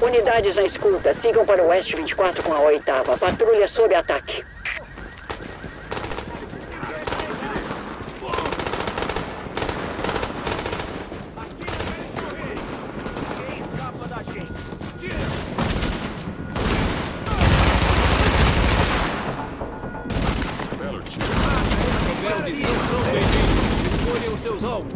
Unidades na escuta. Sigam para o oeste 24 com a 8ª. Patrulha sob ataque. Escolhem os seus alvos.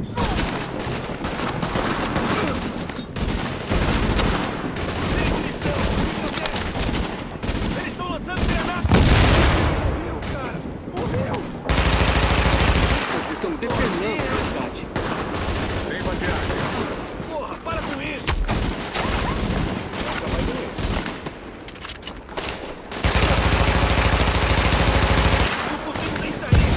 Eles estão lançando granadas! Morreu, cara! Morreu! Vocês estão detonando a cidade. Vem batear! Porra, para com isso! Não consigo nem sair!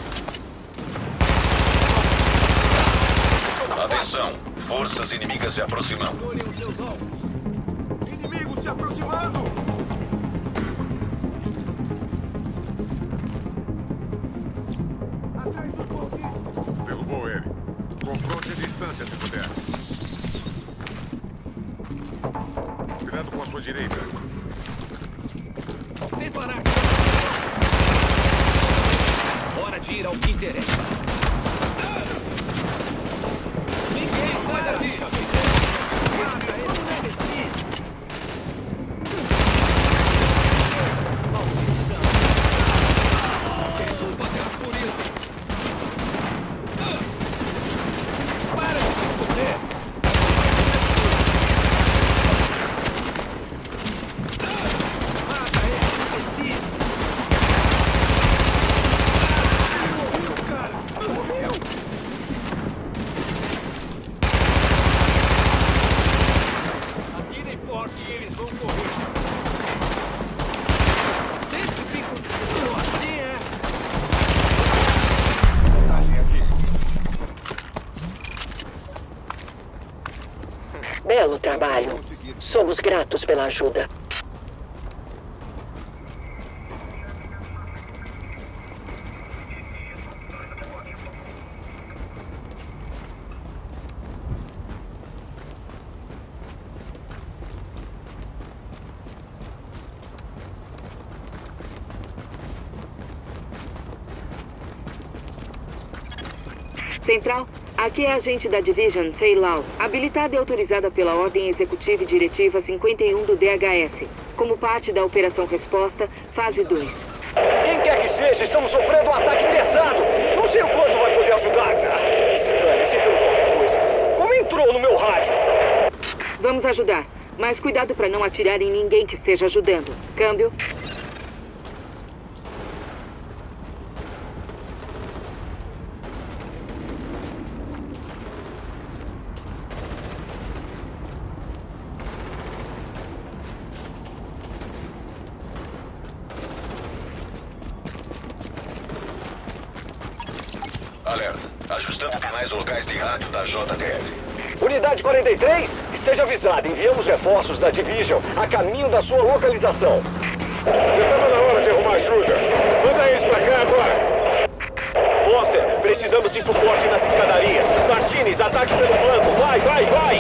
Atenção! Forças inimigas se aproximando. Escolhem os seus alvos. Inimigos se aproximando! Atrás do corpo! Derrubou ele. Confronte a distância, se puder. Cuidado com a sua direita. Vem parar! Hora de ir ao que interessa. Ninguém sai daqui! Mata ele! Quero pagar por isso! Para de se esconder! Mata ele! Precisa! Morreu, cara! Morreu! Atirem forte e eles vão correr! Sempre fico assim, é? Belo trabalho. Somos gratos pela ajuda. Central, aqui é a agente da Division, Fei Lau, habilitada e autorizada pela Ordem Executiva e Diretiva 51 do DHS, como parte da Operação Resposta, Fase 2. Quem quer que seja, estamos sofrendo um ataque pesado! Não sei o quanto vai poder ajudar, cara! Se viu qualquer coisa! Como entrou no meu rádio? Vamos ajudar, mas cuidado para não atirar em ninguém que esteja ajudando. Câmbio. Alerta. Ajustando canais locais de rádio da JTF. Unidade 43, esteja avisado. Enviamos reforços da Division a caminho da sua localização. Já estava na hora de arrumar ajuda. Manda eles pra cá agora. Foster, precisamos de suporte nas escadarias. Martinez, ataque pelo flanco. Vai, vai, vai!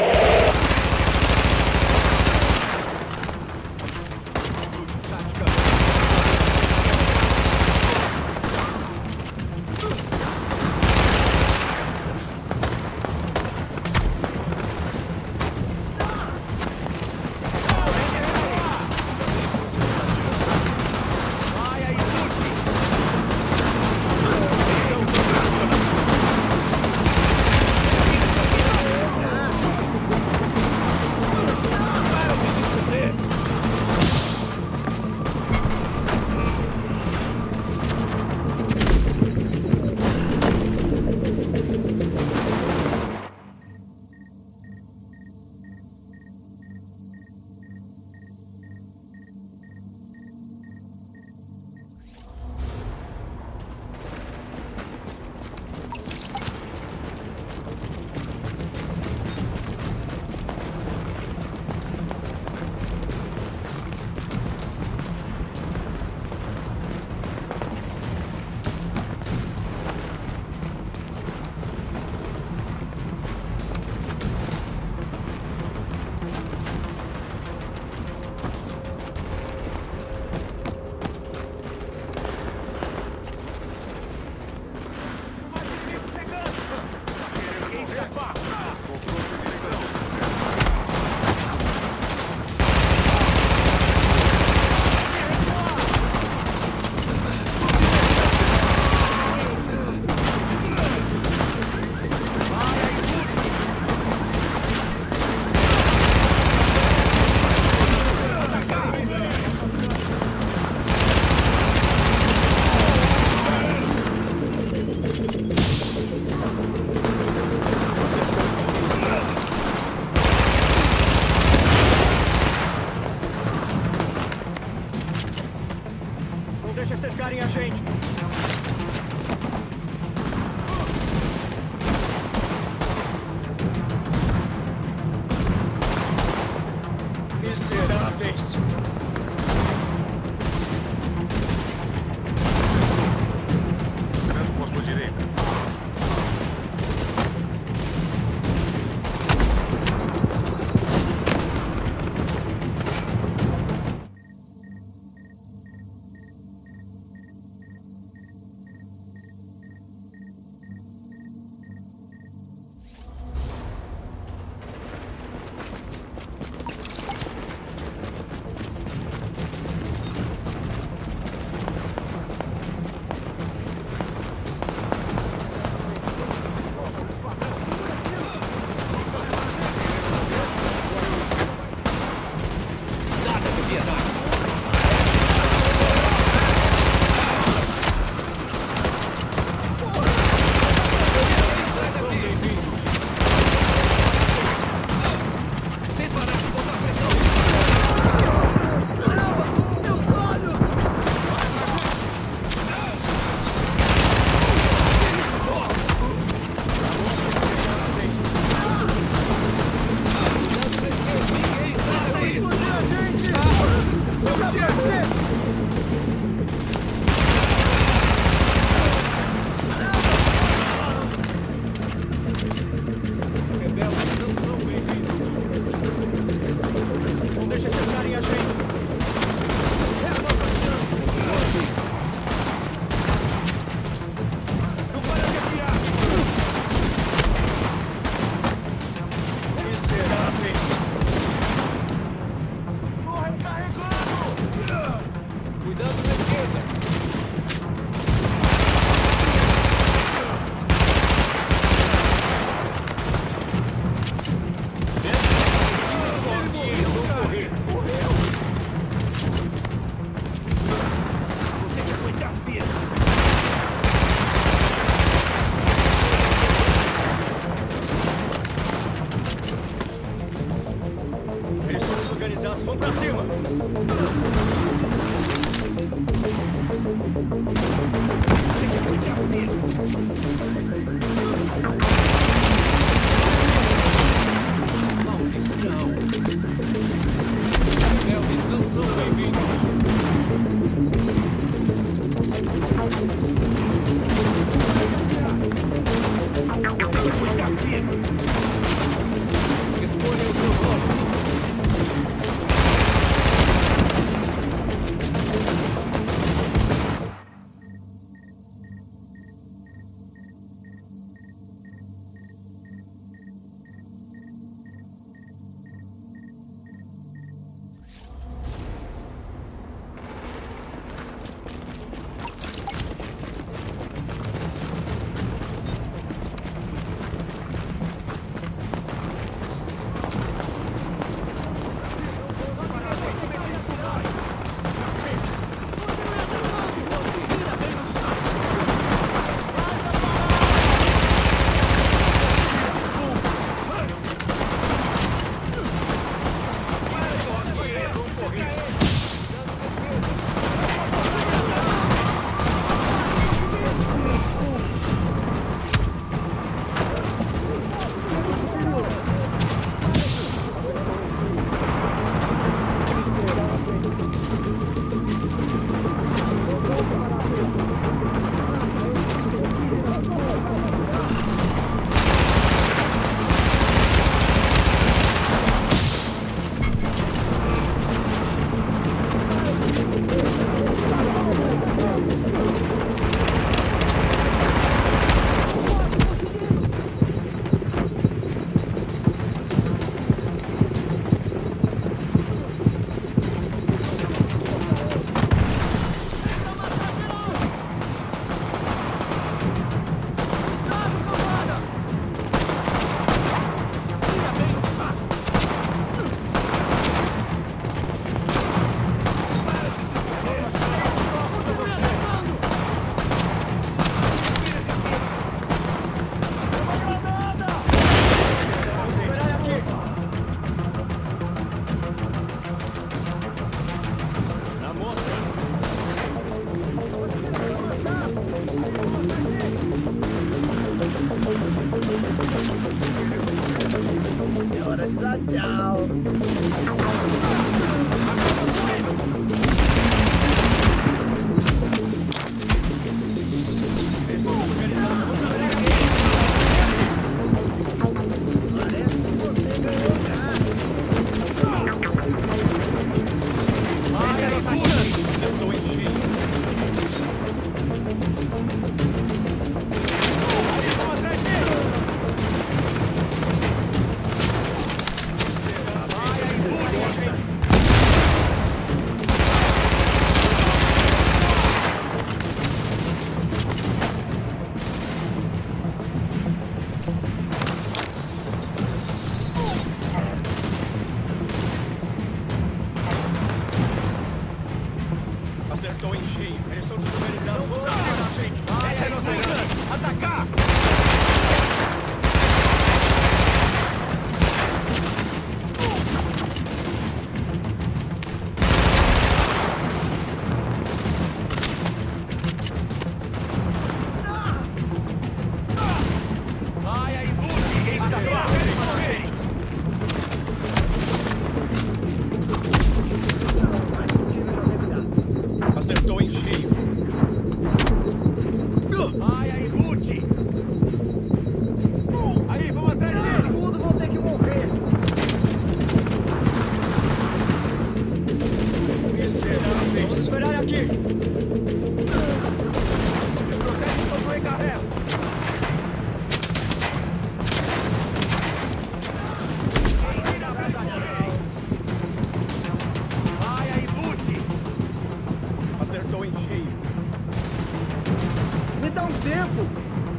Miseráveis! Cuidado com a sua direita. Acertou em cheio. Eles são desorganizados. Vamos lá, gente. Vai, não atacar! Vai aí, Lúcio. Quem está acertou em cheio. Ai, aí, Lute! Aí, vamos atrás dele! Tudo vão ter que morrer! Miseráveis! Vamos esperar aqui! Protege o seu encarrego! Ai, aí, Lute! Acertou em cheio. Me dá um tempo!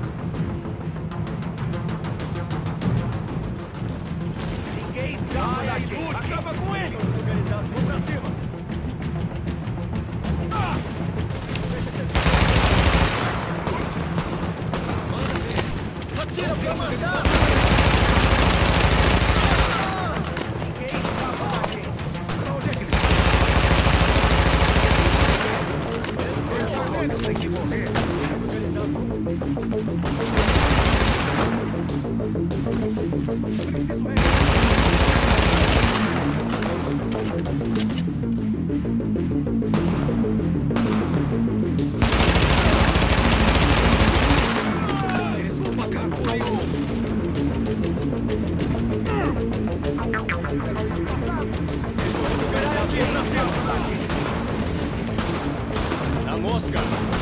Ninguém sai aí, acaba com ele! Vamos pra cima! Atira pra mandar! Ninguém escapa aqui! Onde é que ele tem que morrer! Na mosca!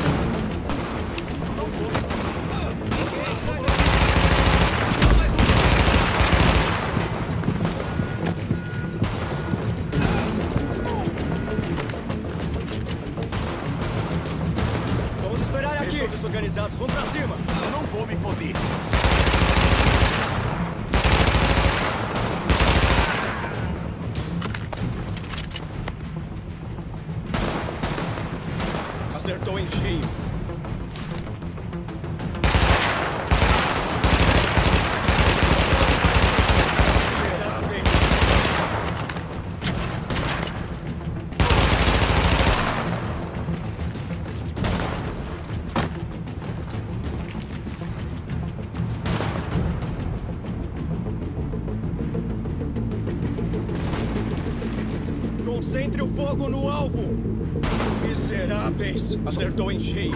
Vamos esperar aqui! Eles são desorganizados, vamos pra cima! Eu não vou me foder! Acertou em cheio. Concentre o fogo no alvo! Miseráveis! Acertou em cheio.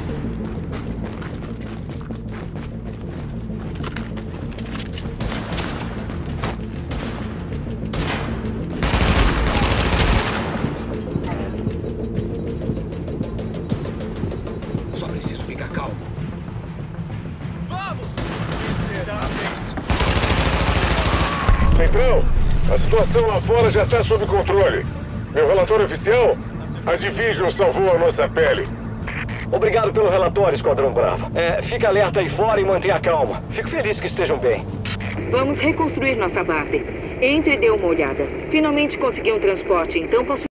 Só preciso ficar calmo. Vamos! Miseráveis! Central, a situação lá fora já está sob controle. Meu relatório oficial? A Division salvou a nossa pele. Obrigado pelo relatório, Esquadrão Bravo. Fica alerta aí fora e mantenha a calma. Fico feliz que estejam bem. Vamos reconstruir nossa base. Entre e dê uma olhada. Finalmente consegui um transporte, então posso